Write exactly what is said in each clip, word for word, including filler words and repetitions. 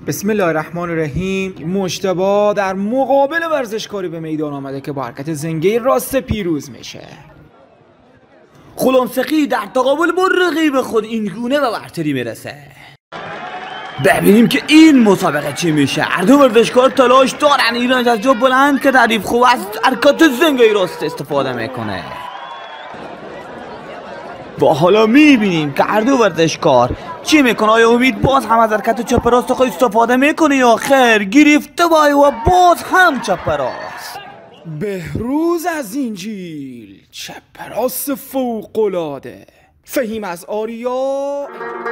بسم الله الرحمن الرحیم. مجتبی در مقابل ورزشکاری به میدان آمده که با حرکت زنگه راست پیروز میشه. خلمسقی در تقابل با رقیب خود این گونه به برتری میرسه. ببینیم که این مسابقه چی میشه. هر دو ورزشکار تلاش دارن ایران از جا بلند که حریف خوب از حرکت زنگه راست استفاده میکنه. و حالا میبینیم که هر دو ورزشکار چی میکنه. آیا امید باز هم از حرکت چپ راست خود استفاده میکنه یا خیر گرفته وای و باز هم چپ راست. بهروز از اینجیل چپ راست فوق‌العاده. فهیم از آریا.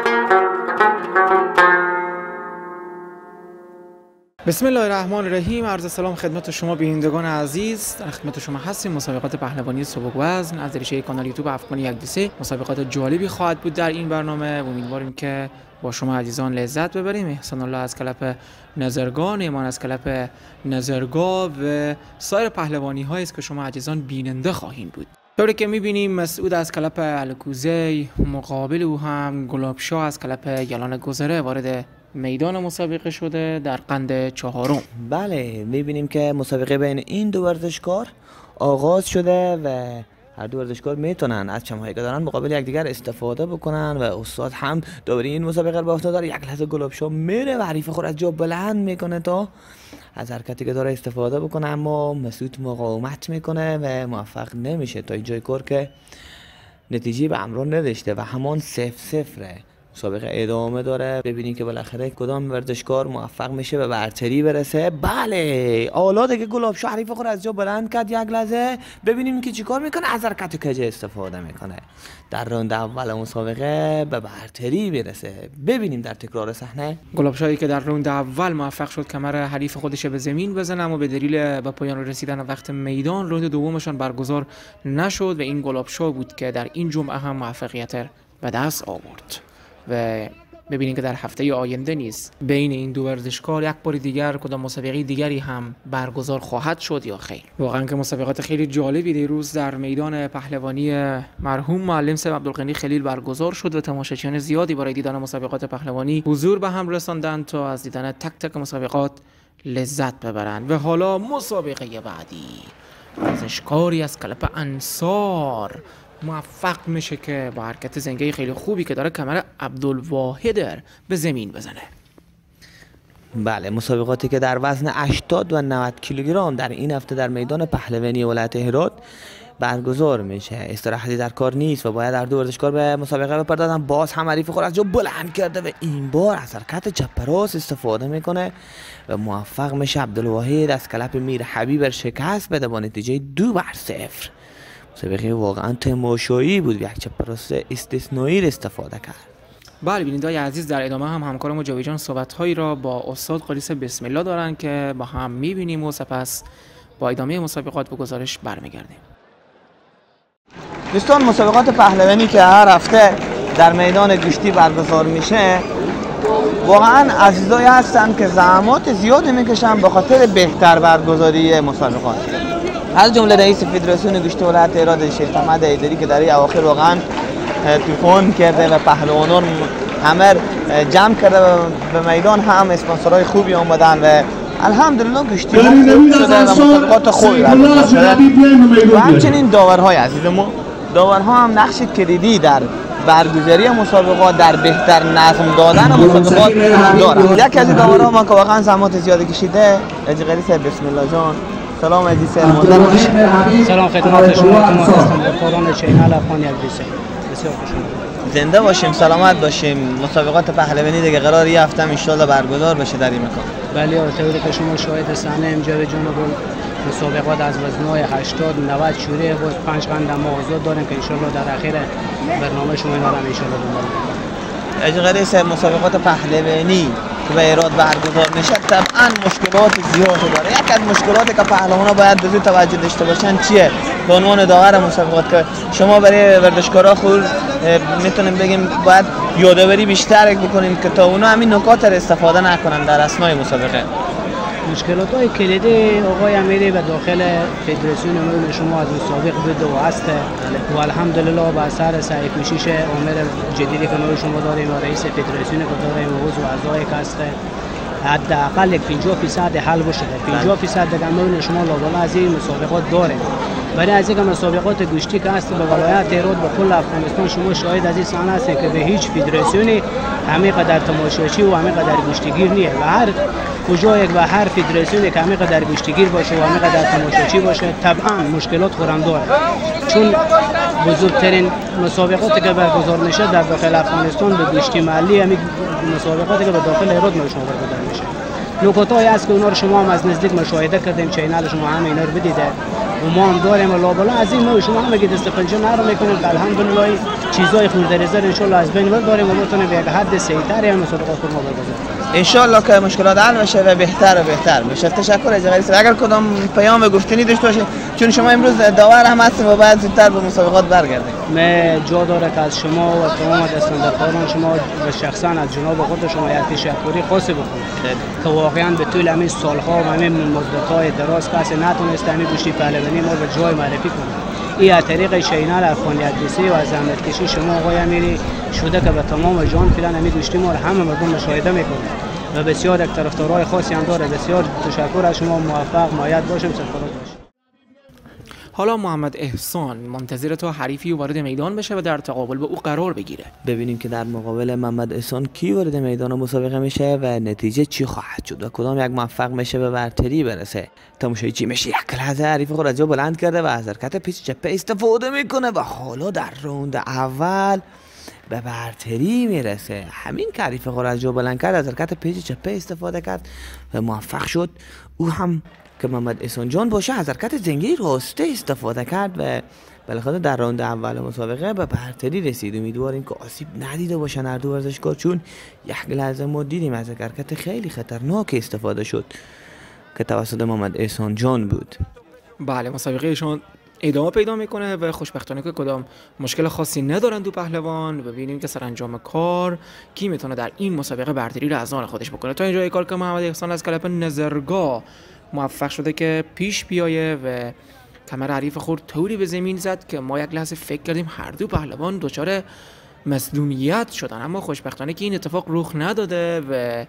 بسم الله الرحمن الرحیم. عرض سلام خدمت شما بینندگان عزیز. در خدمت شما هستیم. مسابقات پهلوانی سبک وزن از ریشه کانال یوتیوب افغان یک دو سه. مسابقات جالبی خواهد بود در این برنامه. امیدواریم که با شما عزیزان لذت ببریم. احسان الله از کلپ نظرگاه، ایمان از کلپ نظرگاه و سایر پهلوانی هایی است که شما عزیزان بیننده خواهید بود. طوری که میبینیم مسعود از کلپ الکوزی، مقابل او هم گلابشاه از کلپ یلان گذره وارد میدان مسابقه شده در قند چهارم. بله میبینیم که مسابقه بین این دو ورزشکار آغاز شده و هر دو ورزشکار میتونن از چمهایی که دارن مقابل یکدیگر استفاده بکنن و استاد هم دوباره این مسابقه به افتاد داره. یک لحظه گلابشاه میره و حریف خود از جا بلند میکنه تا از حرکتی که داره استفاده بکنه، اما مسعود مقاومت میکنه و موفق نمیشه تا اینجای کار که نتیجه به همراه نداشته و همان صفر صفره. مسابقه ادامه داره. ببینیم که بالاخره کدام ورزشکار موفق میشه به برتری برسه. بله حالا دیگه گلابشاه حریف خود از جا بلند کرد. یک لحظه ببینیم که چیکار میکنه. از حرکت کجه استفاده میکنه. در راند اول مسابقه به برتری برسه. ببینیم در تکرار صحنه گلابشاهی که در راند اول موفق شد کمر حریف خودش به زمین بزنه، اما به دلیل به پایان رسیدن وقت میدان راند دومشان برگزار نشد و این گلابشاه بود که در این جمعه هم موفقیت به دست آورد. و ببینید که در هفته آینده نیز بین این دو ورزشکار یک بار دیگر کدام مسابقه دیگری هم برگزار خواهد شد یا خیر. واقعا که مسابقات خیلی جالبی دیروز در میدان پهلوانی مرحوم معلم صاحب عبدالغنی خلیل برگزار شد و تماشاچیان زیادی برای دیدن مسابقات پهلوانی حضور به هم رساندند تا از دیدن تک تک مسابقات لذت ببرند. و حالا مسابقه بعدی ورزشکاری از کلپ انصار موفق میشه که با حرکت زنگه خیلی خوبی که داره کمر عبدالواحد به زمین بزنه. بله مسابقاتی که در وزن هشتاد و نود کیلوگرم در این هفته در میدان پهلوانی ولایت هرات برگزار میشه. استراحتی در کار نیست و باید هر دو ورزشکار به مسابقه بپردازن. باز هم حریف خود از جا بلند کرده و این بار از حرکت چپ راست استفاده میکنه و موفق میشه عبدالواحد از کلپ میر حبیب شکست بده با نتیجه دو بر صفر. مسابقه واقعا تماشایی بود. یک چپ راست استثنایی استفاده کرد. بله بینندگان عزیز، در ادامه هم همکارم و جاوید جان صحبت هایی را با استاد قلیس بسم الله دارن که با هم میبینیم و سپس با ادامه مسابقات به گزارش برمیگردیم. دوستان مسابقات پهلوانی که هر هفته در میدان گشتی برگزار میشه واقعا عزیزایی هستن که زحمات زیادی میکشن به خاطر بهتر برگزاری مسابقات. از جمله رئیس فدراسیون گشتی ولایت هرات شیخ احمد حیدری که در این اواخر واقعا طوفان کرده و پهلوانان همه جمع کرده و به میدان هم اسپانسرهای خوبی آمدن و الحمدلله گشتی شده و مسابقات خوبی برگزار شده. و همچنین داورهای عزیز ما، داورها هم نقش کلیدی در برگزاری مسابقات، در بهتر نظم دادن مسابقات دارند. یکی از داورها ما که واقعا زحمات زیادی کشیده حاجی قلیس بسم الله جان. سلام عزیز محترم. سلام خدمت شما. ما هستم در کاران چینل افغان یک دو سه. بسیار خوش آمدید. زنده باشیم، سلامت باشیم. مسابقات پهلوانی دیگه قرار یه هفته ان شاء الله برگزار بشه در این مکان. بله البته که شما شاهد صحنه امجاد جان گل مسابقات از وزن‌های هشتاد نود شوره باز پنج قند ما آزاد داریم که ان شاء الله در اخر برنامه شما اینا رو ان شاء الله دنبال می‌کنیم. حاجی قلیس مسابقات پهلوانی که به ایراد برگزار میشه طبعا مشکلات زیادی داره. یک از مشکلاتی که پهلوانا باید به زود توجه داشته باشن چیه؟ به عنوان داور مسابقات که شما برای ورزشکارا خود میتونیم بگیم باید یادآوری بیشتر بکنیم که تا اونا همین نکات رو استفاده نکنن در اثنای مسابقه. مشکلات های کلیدی آقای امیری به داخل فدراسیون امور شما از مسابق بوده و هست و الحمدلله با اثر سعی کوشش امور جدیدی که شما داریم و رئیس فدراسیون که داریم و عضو اعضای که هست حداقل یک پنجاه فیصد حل بشه. پنجاه فیصد دیگه میبینید شما لابالا از این مسابقات داره. برای از اینکه مسابقات گوشتی که هست به ولایت هرات به کل افغانستان شما شاهد از این صحنه هستید که به هیچ فدراسیونی همین قدر تماشاچی و همین قدر گوشتگیر نیست و هر کجا یک و هر فدراسیونی که همین قدر گوشتگیر باشه و همین قدر تماشاچی باشه طبعا مشکلات خورم داره، چون بزرگترین مسابقاتی که برگزار میشه در داخل افغانستان به گوشتی محلی همین مسابقاتی که به داخل هرات میشه برگزار میشه. نکاتایی هست که اونا رو شما هم از نزدیک مشاهده کردیم، چینل شما هم اینا رو بدیده و ما هم داریم و لابالا از این نوع شما هم بگید استفاده نرو میکنیم که الحمدلله چیزای خورده ریزه ان شاء الله از بین برداریم و بتونیم به یک حد سریعتری هم مسابقات رو برگزار کنیم ان شاء الله که مشکلات حل بشه و بهتر و بهتر بشه. تشکر از جناب. اگر کدام پیام گفتنی داشته باشه، چون شما امروز داور هم هستید و بعد زودتر به مسابقات برگردید. من جا داره که از شما و تمام دستاندرکاران شما و شخصا از جناب خود شما یک تشکری خاصی بکنید که واقعا به طول همین سالها و همین مدت‌های دراز کسی نتونست همین گوشتی پهلوانی ما به جای معرفی کنه. این از طریق چینل افغانیت‌نویسی و از زحمتکشی شما آقای امیری شده که به تمام جان فعلا همین گوشتی ما رو همه مردم مشاهده میکنه و بسیار یک طرفدارای خاصی هم داره. بسیار تشکر از شما، موفق مایت باشیم، سرفراز باشیم. حالا محمد احسان منتظر تا حریفی وارد میدان بشه و در تقابل به او قرار بگیره. ببینیم که در مقابل محمد احسان کی وارد میدان مسابقه میشه و نتیجه چی خواهد شد و کدام یک موفق میشه به برتری برسه. تماشای چی میشه یک لحظه حریف خود از جا بلند کرده و از حرکت پیچ چپه استفاده میکنه و حالا در راند اول به برتری میرسه. همین که حریف خود از جا بلند کرد از حرکت پیچ چپه استفاده کرد و موفق شد. او هم که محمد احسان جان باشه از حرکت زنگی راسته استفاده کرد و بالاخره در راند اول مسابقه به برتری رسید. امیدواریم که آسیب ندیده باشن هر دو ورزشکار، چون یک لحظه ما دیدیم از یک حرکت خیلی خطرناک استفاده شد که توسط محمد احسان جان بود. بله، مسابقهشون ادامه پیدا میکنه و خوشبختانه که کدام مشکل خاصی ندارن دو پهلوان. ببینیم که سرانجام کار کی میتونه در این مسابقه برتری را از آن خودش بکنه. تا اینجای کار که محمد احسان از کلپ نظرگاه موفق شده که پیش بیایه و کمر حریف خود طوری به زمین زد که ما یک لحظه فکر کردیم هر دو پهلوان دچار مصدومیت شدن، اما خوشبختانه که این اتفاق رخ نداده و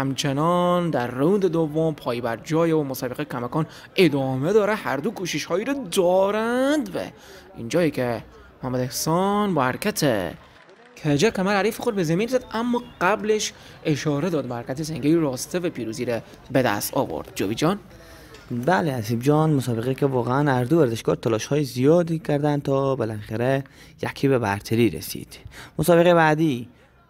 همچنان در راند دوم پای بر جای و مسابقه کماکان ادامه داره. هر دو کوشش هایی رو دارند و اینجایی که محمد احسان با حرکت کجا کمر حریف خود به زمین زد، اما قبلش اشاره داد به حرکت زنگی راسته و پیروزی را به دست آورد. جوی جان؟ بله حسیب جان، مسابقه که واقعا هر دو ورزشکار تلاش های زیادی کردن تا بالاخره یکی به برتری رسید. مسابقه بعدی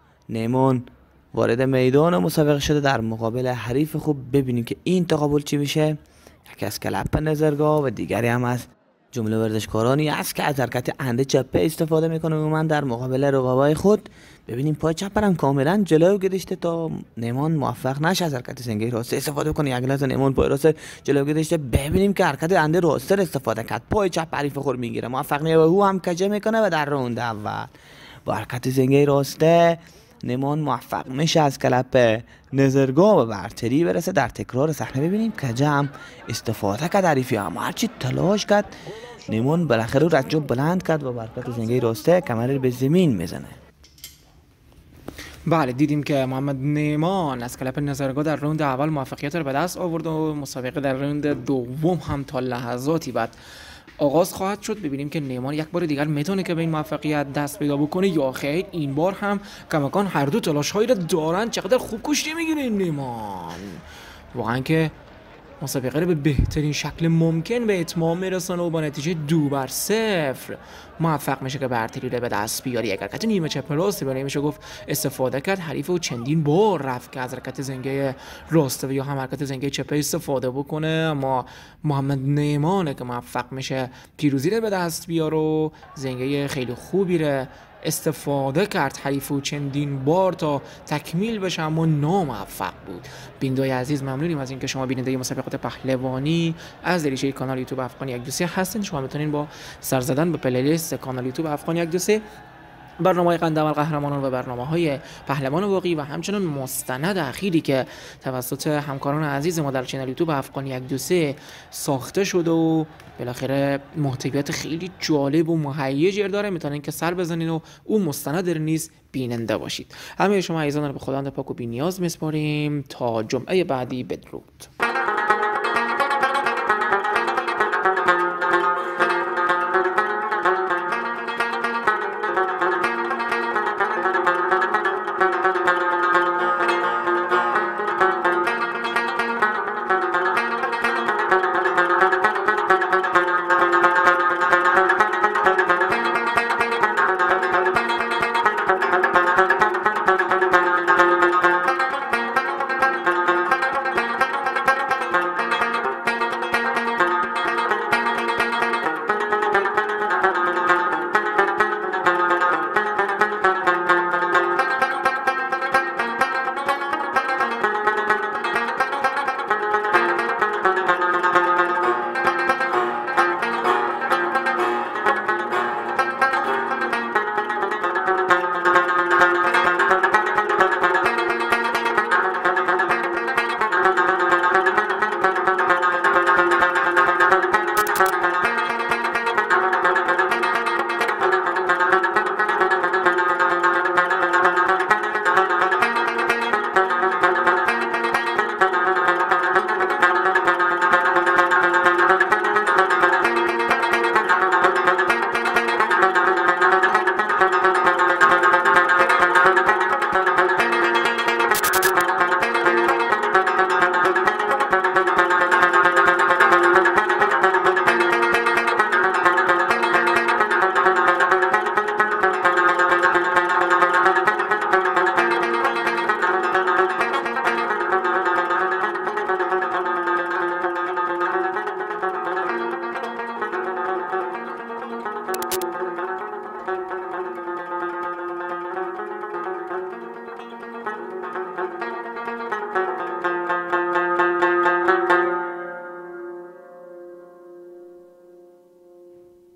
نیمان وارد میدان مسابقه شده در مقابل حریف خوب. ببینیم که این تقابل چی میشه. یکی از کلپ نظرگاه و دیگری هم از جمله ورزشکارانی است که از حرکت انده چپه استفاده میکنه عموما در مقابل رقبای خود. ببینیم پای چپ هم کاملا جلو گذاشته تا نیمان موفق نشه از حرکت زنگی راست استفاده کنه. یک لحظه نیمان پای راست جلو گذاشته. ببینیم که حرکت انده راست استفاده کرد، پای چپ حریف خود میگیره، موفق نیه و او هم کجه میکنه و در راند اول با حرکت زنگی راسته نیمان موفق میشه از کلپ نظرگاه و برتری برسه. در تکرار صحنه ببینیم کجه هم استفاده کرد حریفی، اما هرچی تلاش کرد نیمان بالاخره رو رجب بلند کرد و با حرکت زنگی راسته کمر رو به زمین میزنه. بله، دیدیم که محمد نیمان از کلپ نظرگاه در راند اول موفقیت رو به دست آورد و مسابقه در راند دوم هم تا لحظاتی بعد آغاز خواهد شد. ببینیم که نیمان یک بار دیگر میتونه که به این موفقیت دست پیدا بکنه یا خیر. این بار هم کماکان هر دو تلاش هایی رو دارن. چقدر خوب کشتی میگیره این نیمان، واقعا که مسابقه رو به بهترین شکل ممکن به اتمام میرسونه و با نتیجه دو بر صفر موفق میشه که برتری رو به دست بیاره. یک حرکت نیمه چپ راسته برای میشه گفت استفاده کرد. حریف و چندین بار رفت که از حرکت زنگه راسته و یا هم حرکت زنگه چپه استفاده بکنه، اما محمد نیمانه که موفق میشه پیروزی رو به دست بیاره و زنگه خیلی خوبی رو استفاده کرد حریف و چندین بار تا تکمیل بشه، اما ناموفق بود. بیننده‌های عزیز ممنونیم از اینکه شما بیننده مسابقات پهلوانی از دریچه کانال یوتیوب افغان یک دو سه هستین. شما میتونین با سر زدن به پلیلیست کانال یوتیوب افغان یک دو سه برنامه قندمل قهرمانان و برنامه های پهلوان واقعی و همچنین مستند اخیری که توسط همکاران عزیز ما در چنل یوتیوب افغان یک دو سه ساخته شده و بالاخره محتویات خیلی جالب و مهیجی داره، میتونین که سر بزنین و اون مستند رو نیز بیننده باشید. همه شما عزیزان رو به خداوند پاک و بی‌نیاز میسپاریم تا جمعه بعدی. بدرود.